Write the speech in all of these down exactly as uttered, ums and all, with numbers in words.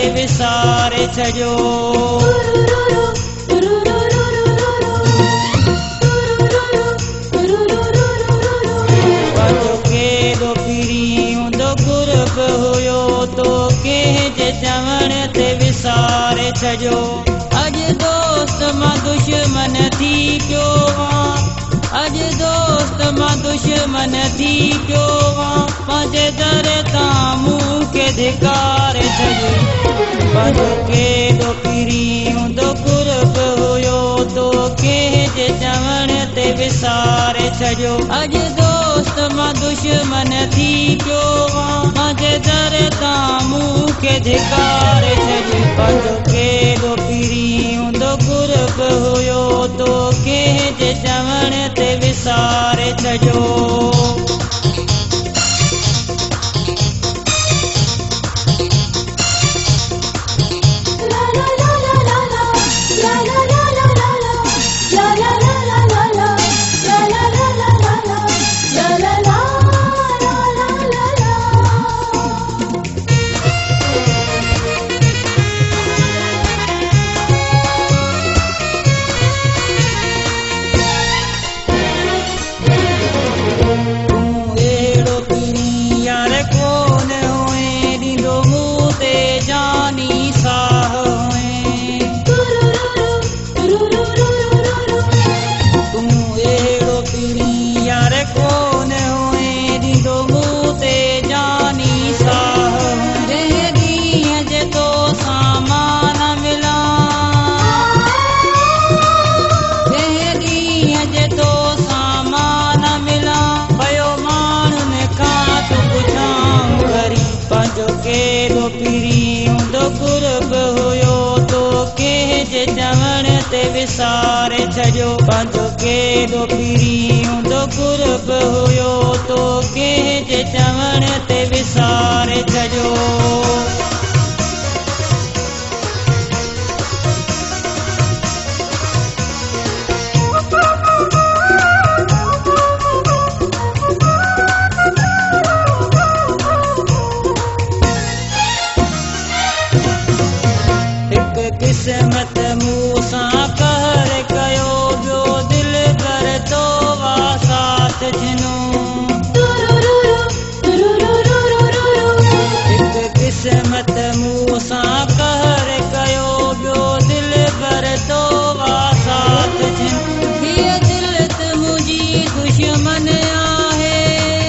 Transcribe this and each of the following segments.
विसारे छॾियो। पंहिंजो केॾो पीरी हूंदो गुरब हुयो तो कंहिंजे चवण ते विसारे छॾियो। अॼु दोस्त मां दुश्मन थी पियो आं, अॼु दोस्त मां दुश्मन थी पियो आं, पंहिंजे दर तां मूं खे धिकारे छॾियो। पंहिंजो केॾो पीरी हूंदो गुरब हुयो तो कंहिंजे चवण ते विसारे छॾियो। अॼु दोस्त मां दुश्मन थी पियो आं, पंहिंजे दर तां मूं खे धिकारे छॾियो। पंहिंजो केॾो पीरी हूंदो गुरब हुयो तो कंहिंजे चवण ते विसारे छॾियो। केॾो पीरी हूंदो गुरब हुयो तो कंहिंजे चवण ते विसारे छॾियो। पंहिंजो केॾो पीरी हूंदो गुरब हुयो तो कंहिंजे चवण ते विसारे छॾियो। किस्मत मूं सां कहर कयो, ॿियो दिल कर तो वा साथ ॾिनो। हिकु किस्मत मूं सां कहर कयो, ॿियो दिल कर तो वा साथ ॾिनो। हीअ दिल त मुंहिंजी दुश्मन आहे,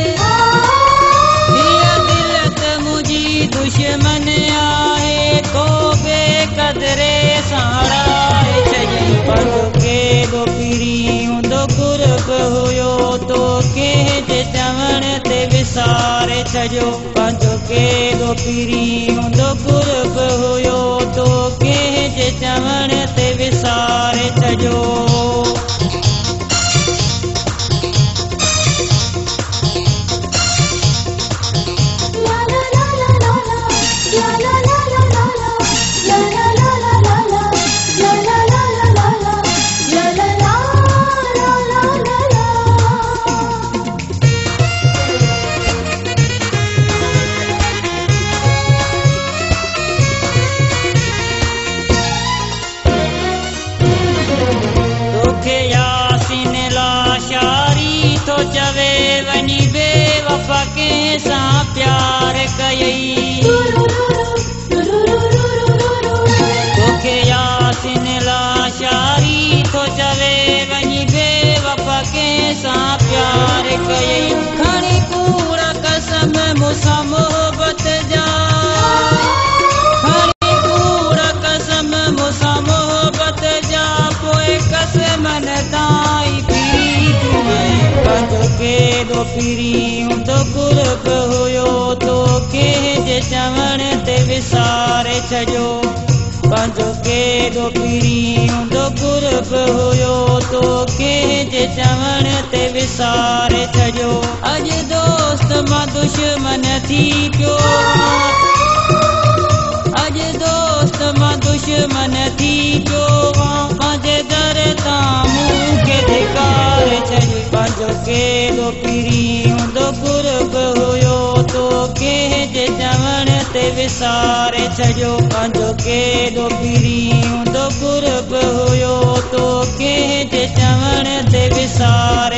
हीअ दिल त मुंहिंजी दुश्मन आहे, को बेक़दरे साड़ाए छॾियईं। पंहिंजो केॾो पीरी हूंदो गुरब हुयो तो कंहिंजे चवण ते विसारे छॾियो। पंहिंजो केॾो पीरी हूंदो गुरब हुयो तो कंहिंजे चवण ते विसारे छॾियो। चवे वञी बेवफा कंहिं सां प्यार कयई, तोखे यासिन लाशारी थो चवे वञी बेवफा कंहिं सां प्यार कयई। खणी कूड़ कसम मूंसां मोहबत जा, खणी कूड़ कसम मूंसां मोहबत जा, पोइ कसमन ताईं पीरी तूं। पंहिंजो केॾो पीरी हूंदो गुरब हुयो तो कंहिंजे चवण ते विसारे छॾियो। पंहिंजो केॾो पीरी हूंदो गुरब हुयो तो कंहिंजे चवण ते विसारे छॾियो। अॼु दोस्त मां दुश्मन थी पियो, अॼु दोस्त मां दुश्मन थी पियो, पंहिंजे दर तां मूं खे धिकारे छॾियो। पंहिंजो केॾो पीरी हूंदो गुरब हुयो तो कंहिं जे चवण ते विसारे छॾियो पंहिंजो केॾो पीरी हूंदो गुरब हुयो तो कंहिं जे चवण ते विसारे